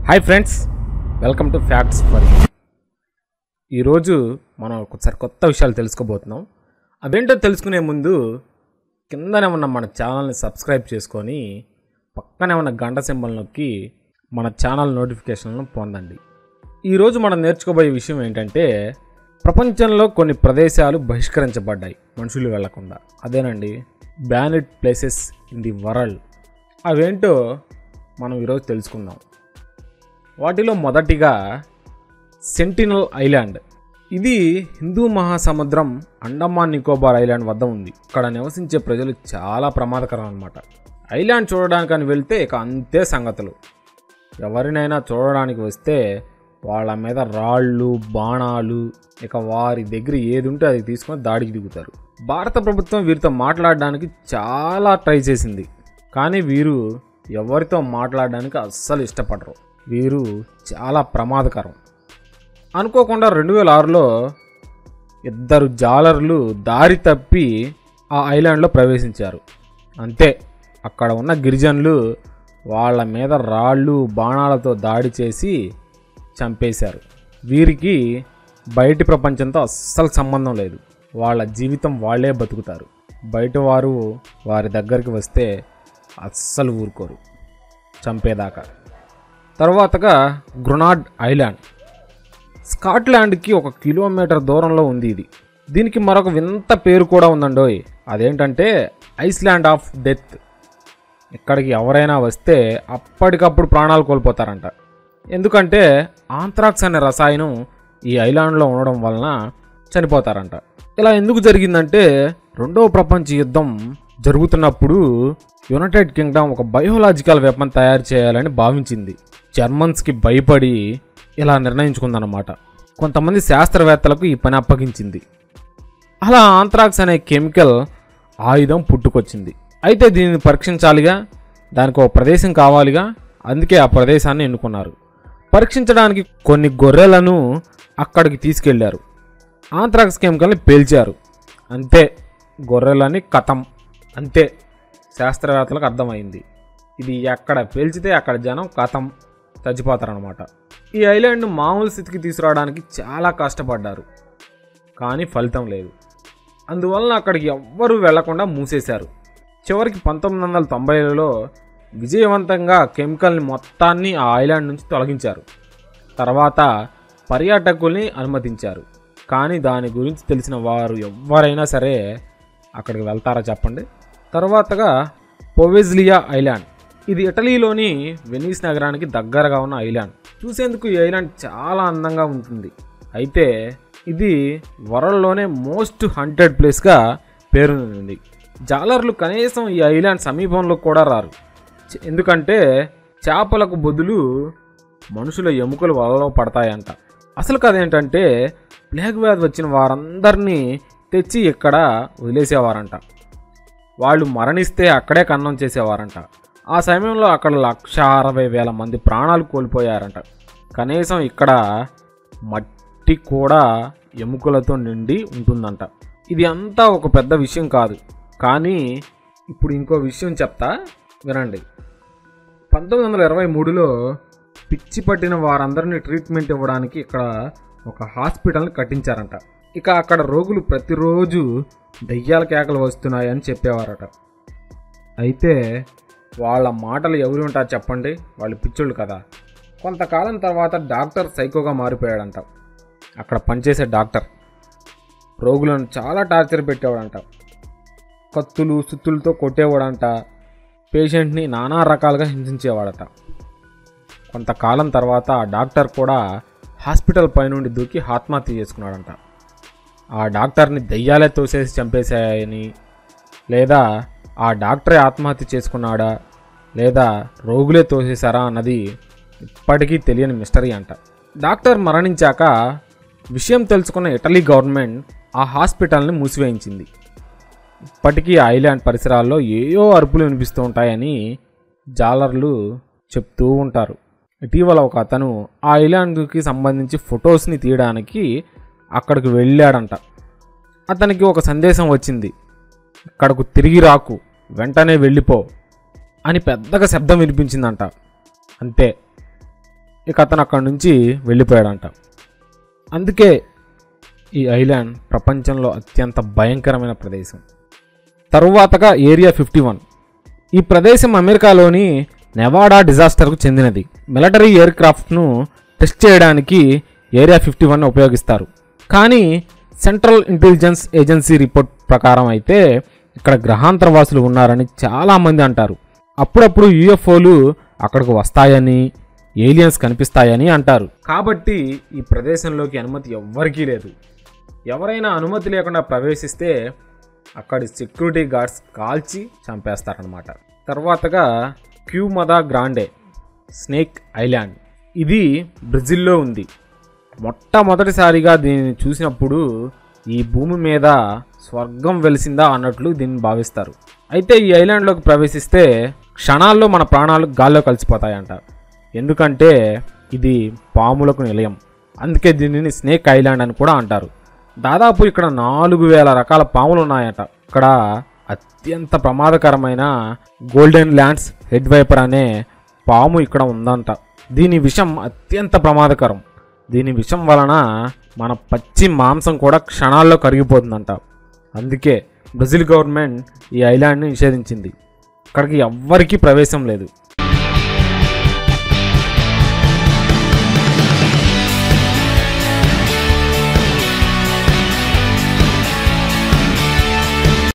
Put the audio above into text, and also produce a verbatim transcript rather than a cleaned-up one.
Hi friends, welcome to facts for you. ఈరోజు మనం ఒకసారి కొత్త విషయాలు తెలుసుకోబోతున్నాం. అవేంటో తెలుసుకునే ముందు కిందనే ఉన్న మన ఛానల్ని సబ్స్క్రైబ్ చేసుకొని పక్కనే ఉన్న గంట సింబల్ నొక్కి మన ఛానల్ నోటిఫికేషన్లను పొందండి. ఈరోజు మనం నేర్చుకోబోయే విషయం ఏంటంటే, ప్రపంచంలో కొన్ని ప్రదేశాలు బహిష్కరించబడ్డాయి మనుషులు వెళ్లకుండా. అదేనండి banned places in the world. అవేంటో మనం ఈరోజు తెలుసుకుందాం. వాటిలో మొదటిగా సెంటినల్ ఐలాండ్. ఇది హిందూ మహాసముద్రం అండమాన్ నికోబార్ ఐలాండ్ వద్ద ఉంది. ఇక్కడ నివసించే ప్రజలు చాలా ప్రమాదకరం అన్నమాట. ఐలాండ్ చూడడానికని వెళ్తే ఇక అంతే సంగతులు. ఎవరినైనా చూడడానికి వస్తే వాళ్ళ మీద రాళ్ళు, బాణాలు, ఇక వారి దగ్గర ఏది ఉంటే అది తీసుకొని దాడికి దిగుతారు. భారత ప్రభుత్వం వీరితో మాట్లాడడానికి చాలా ట్రై చేసింది, కానీ వీరు ఎవరితో మాట్లాడడానికి అస్సలు ఇష్టపడరు. వీరు చాలా ప్రమాదకరం. అనుకోకుండా రెండు వేల ఆరులో ఇద్దరు జాలర్లు దారి తప్పి ఆ ఐలాండ్లో ప్రవేశించారు. అంతే, అక్కడ ఉన్న గిరిజనులు వాళ్ళ మీద రాళ్ళు, బాణాలతో దాడి చేసి చంపేశారు. వీరికి బయటి ప్రపంచంతో అస్సలు సంబంధం లేదు. వాళ్ళ జీవితం వాళ్ళే బతుకుతారు. బయట వారు వారి దగ్గరికి వస్తే అస్సలు ఊరుకోరు, చంపేదాకా. తర్వాతగా గ్రెనాడ్ ఐలాండ్. స్కాట్లాండ్కి ఒక కిలోమీటర్ దూరంలో ఉంది ఇది. దీనికి మరొక వింత పేరు కూడా ఉందండోయ్. అదేంటంటే ఐస్లాండ్ ఆఫ్ డెత్. ఇక్కడికి ఎవరైనా వస్తే అప్పటికప్పుడు ప్రాణాలు కోల్పోతారంట. ఎందుకంటే ఆంథ్రాక్స్ అనే రసాయనం ఈ ఐలాండ్లో ఉండడం వలన చనిపోతారంట. ఇలా ఎందుకు జరిగిందంటే, రెండవ ప్రపంచ యుద్ధం జరుగుతున్నప్పుడు యునైటెడ్ కింగ్డమ్ ఒక బయోలాజికల్ వెపన్ తయారు చేయాలని భావించింది. జర్మన్స్కి భయపడి ఇలా నిర్ణయించుకుందన్నమాట. కొంతమంది శాస్త్రవేత్తలకు ఈ పని అప్పగించింది. అలా ఆంథ్రాక్స్ అనే కెమికల్ ఆయుధం పుట్టుకొచ్చింది. అయితే దీనిని పరీక్షించాలిగా, దానికి ఒక ప్రదేశం కావాలిగా. అందుకే ఆ ప్రదేశాన్ని ఎన్నుకున్నారు. పరీక్షించడానికి కొన్ని గొర్రెలను అక్కడికి తీసుకెళ్లారు. ఆంథ్రాక్స్ కెమికల్ని పేల్చారు. అంతే, గొర్రెలని కథం. అంతే, శాస్త్రవేత్తలకు అర్థమైంది ఇది ఎక్కడ పేల్చితే అక్కడ జనం కథం, చచ్చిపోతారనమాట. ఈ ఐలాండ్ను మామూలు స్థితికి తీసుకురావడానికి చాలా కష్టపడ్డారు, కానీ ఫలితం లేదు. అందువలన అక్కడికి ఎవ్వరూ వెళ్లకుండా మూసేశారు. చివరికి పంతొమ్మిది వందల తొంభైలలో విజయవంతంగా కెమికల్ని మొత్తాన్ని ఆ ఐలాండ్ నుంచి తొలగించారు. తర్వాత పర్యాటకుల్ని అనుమతించారు. కానీ దాని గురించి తెలిసిన వారు ఎవరైనా సరే అక్కడికి వెళ్తారా చెప్పండి? తర్వాతగా పొవెజ్లియా ఐలాండ్. ఇది ఇటలీలోని వెనీస్ నగరానికి దగ్గరగా ఉన్న ఐలాండ్. చూసేందుకు ఈ ఐలాండ్ చాలా అందంగా ఉంటుంది. అయితే ఇది వరల్డ్లోనే మోస్ట్ హంటెడ్ ప్లేస్గా పేరొందింది. జాలర్లు కనీసం ఈ ఐలాండ్ సమీపంలో కూడా రారు. ఎందుకంటే చేపలకు బదులు మనుషుల ఎముకలు వలలో పడతాయంట. అసలు కథ ఏంటంటే, ప్లేగ్ వ్యాధి వచ్చిన వారందరినీ తెచ్చి ఇక్కడ వదిలేసేవారంట. వాళ్ళు మరణిస్తే అక్కడే కన్నం చేసేవారంట. ఆ సమయంలో అక్కడ లక్ష అరవై వేల మంది ప్రాణాలు కోల్పోయారంట. కనీసం ఇక్కడ మట్టి కూడా ఎముకలతో నిండి ఉంటుందంట. ఇది అంతా ఒక పెద్ద విషయం కాదు, కానీ ఇప్పుడు ఇంకో విషయం చెప్తా వినండి. పంతొమ్మిది వందల ఇరవై మూడులో పిచ్చి పట్టిన వారందరినీ ట్రీట్మెంట్ ఇవ్వడానికి ఇక్కడ ఒక హాస్పిటల్ని కట్టించారంట. ఇక అక్కడ రోగులు ప్రతిరోజు దయ్యాల కేకలు వస్తున్నాయని చెప్పేవారట. అయితే వాళ్ళ మాటలు ఎవరు ఉంటారు చెప్పండి? వాళ్ళు పిచ్చోళ్ళు కదా. కొంతకాలం తర్వాత డాక్టర్ సైకోగా మారిపోయాడంట. అక్కడ పనిచేసే డాక్టర్ రోగులను చాలా టార్చర్ పెట్టేవాడంట. కత్తులు, సుత్తులతో కొట్టేవాడంట. పేషెంట్ని నానా రకాలుగా హింసించేవాడట. కొంతకాలం తర్వాత ఆ డాక్టర్ కూడా హాస్పిటల్ పైనుండి దూకి ఆత్మహత్య చేసుకున్నాడంట. ఆ డాక్టర్ని దయ్యాలే తోసేసి చంపేశాయని, లేదా ఆ డాక్టరే ఆత్మహత్య చేసుకున్నాడా, లేదా రోగులే తోసేశారా అన్నది ఇప్పటికీ తెలియని మిస్టరీ అంట. డాక్టర్ మరణించాక విషయం తెలుసుకున్న ఇటలీ గవర్నమెంట్ ఆ హాస్పిటల్ని మూసివేయించింది. ఇప్పటికీ ఐలాండ్ పరిసరాల్లో ఏయో అరుపులు వినిపిస్తూ ఉంటాయని జాలర్లు చెప్తూ ఉంటారు. ఇటీవల ఒక అతను ఆ ఐలాండ్కి సంబంధించి ఫొటోస్ని తీయడానికి అక్కడికి వెళ్ళాడంట. అతనికి ఒక సందేశం వచ్చింది, ఇక్కడకు తిరిగి రాకు, వెంటనే వెళ్ళిపో అని పెద్దగా శబ్దం వినిపించిందంట. అంతే, ఇక అతను అక్కడి నుంచి వెళ్ళిపోయాడంట. అందుకే ఈ ఐలాండ్ ప్రపంచంలో అత్యంత భయంకరమైన ప్రదేశం. తరువాతగా ఏరియా ఫిఫ్టీ వన్. ఈ ప్రదేశం అమెరికాలోని నెవాడా డిజాస్టర్కు చెందినది. మిలిటరీ ఎయిర్ క్రాఫ్ట్ను టెస్ట్ చేయడానికి ఏరియా ఫిఫ్టీ వన్ ఉపయోగిస్తారు. కానీ సెంట్రల్ ఇంటెలిజెన్స్ ఏజెన్సీ రిపోర్ట్ ప్రకారం అయితే ఇక్కడ గ్రహాంతరవాసులు ఉన్నారని చాలామంది అంటారు. అప్పుడప్పుడు యూఎఫ్ఓలు అక్కడికి వస్తాయని, ఏలియన్స్ కనిపిస్తాయని అంటారు. కాబట్టి ఈ ప్రదేశంలోకి అనుమతి ఎవ్వరికీ లేదు. ఎవరైనా అనుమతి లేకుండా ప్రవేశిస్తే అక్కడి సెక్యూరిటీ గార్డ్స్ కాల్చి చంపేస్తారనమాట. తర్వాతగా క్యూమదా గ్రాండే స్నేక్ ఐలాండ్. ఇది బ్రెజిల్లో ఉంది. మొట్టమొదటిసారిగా దీనిని చూసినప్పుడు ఈ భూమి మీద స్వర్గం వెలిసిందా అన్నట్లు దీన్ని భావిస్తారు. అయితే ఈ ఐలాండ్లోకి ప్రవేశిస్తే క్షణాల్లో మన ప్రాణాలు గాల్లో కలిసిపోతాయంట. ఎందుకంటే ఇది పాములకు నిలయం. అందుకే దీనిని స్నేక్ ఐలాండ్ అని కూడా అంటారు. దాదాపు ఇక్కడ నాలుగు వేల రకాల పాములు ఉన్నాయట. ఇక్కడ అత్యంత ప్రమాదకరమైన గోల్డెన్ ల్యాండ్స్ హెడ్ వైపర్ అనే పాము ఇక్కడ ఉందంట. దీని విషం అత్యంత ప్రమాదకరం. దీని విషం వలన మన పచ్చి మాంసం కూడా క్షణాల్లో కరిగిపోతుందంట. అందుకే బ్రెజిల్ గవర్నమెంట్ ఈ ఐలాండ్ని నిషేధించింది. ఇక్కడికి ఎవ్వరికీ ప్రవేశం లేదు.